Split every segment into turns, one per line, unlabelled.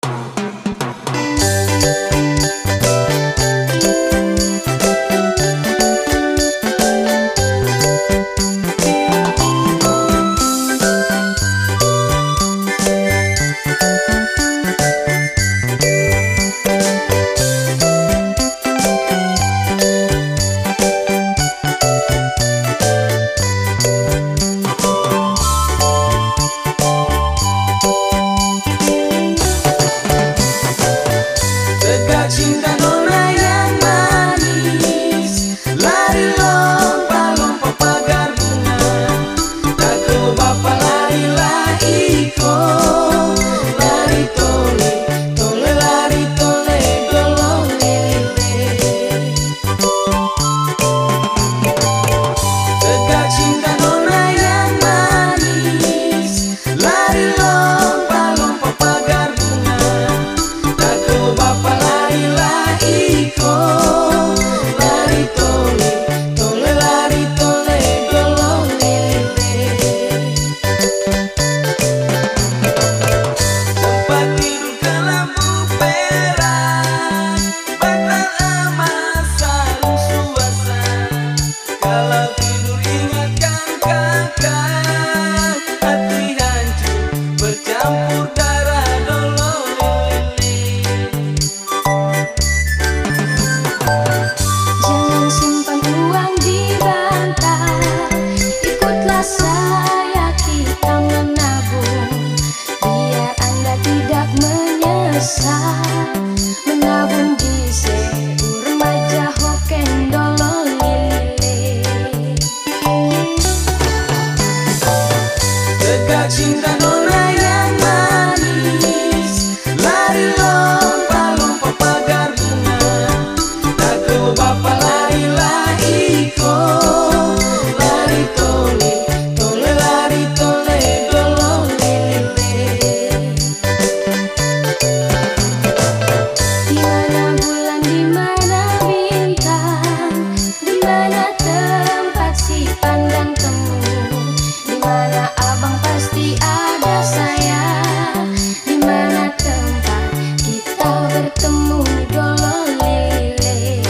Cinta nona yang manis, lari lompa-lompa pagar bunga. Aku bapa lari iko, lari tole, tole lari tole golong lele. Tegak cinta nona yang manis, lari lompa-lompa pagar bunga. Aku bapa iko, lari tole, tole lari tole golong lele. Tempat tidur kelambu perak, bantal emas sarung suasa. Kalau tidur ingatkan kakak, hati hancur bercampur darah dolong lele.
Saya kita menabung, biar Anda tidak menyesal. Menabung di seu remaja hoken dolong lele.
Tegak cinta nona yang manis, lari lompa-lompa pagar bunga. Aku bapa lari iko, lari tole, tole lari tole golong lele.
Di mana bulan, di mana bintang, di mana tempat si pandang temu, di mana abang pasti ada saya, di mana tempat kita bertemu dolong lele.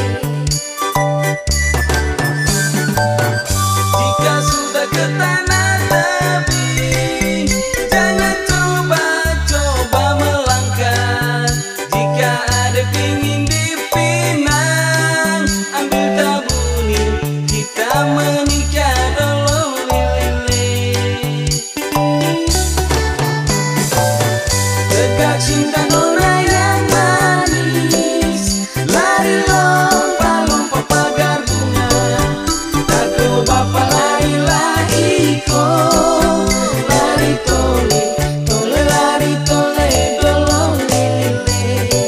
Jika sudah ke tanah lebih, jangan coba-coba melangkah. Jika ada pingin dipinang, ambil tabuni, kita menikah dolong lele. Tegak cinta nona yang manis, lari lompa-lompa pagar bunga. Aku bapa lari iko, lari tole, tole lari tole golong lele.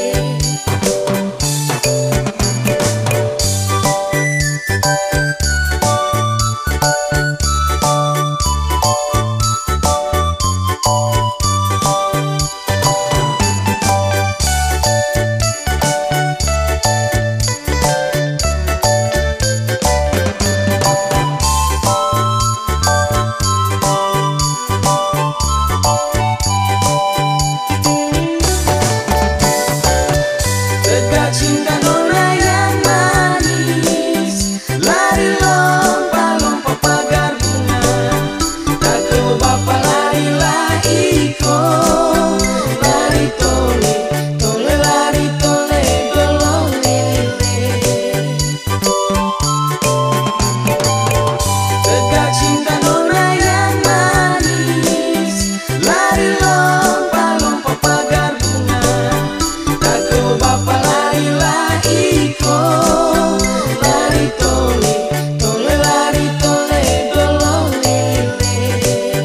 Tegak cinta nona yang manis, lari lompa-lompa pagar bunga. Aku bapa lari iko, lari tole, tole lari tole golong lele. Tegak cinta nona yang manis, lari lompa-lompa pagar bunga. Aku bapa iko, lari tole, tole lari tole golong lele.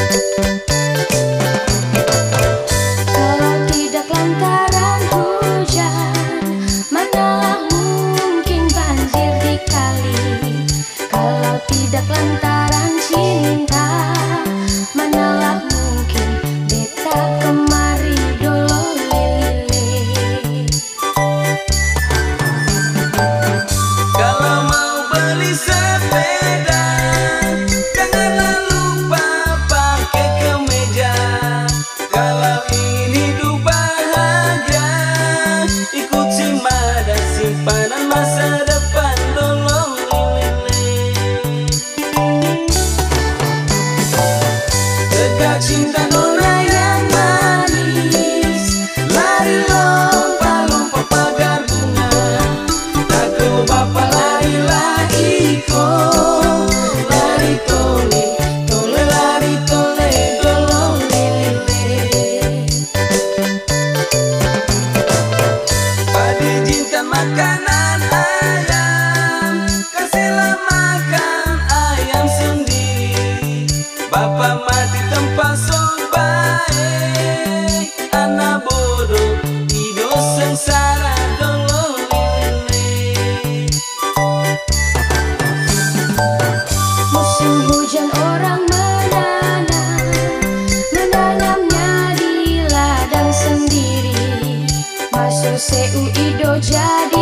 Kalau tidak lantaran hujan, manalah mungkin banjir di kali. Kalau tidak lantaran cinta, manalah mungkin beta kemari dolong lele.
Kalau mau beli sepeda, janganlah lupa pakai kemeja. Kalau ingin hidup bahagia,
Seu Ido jadi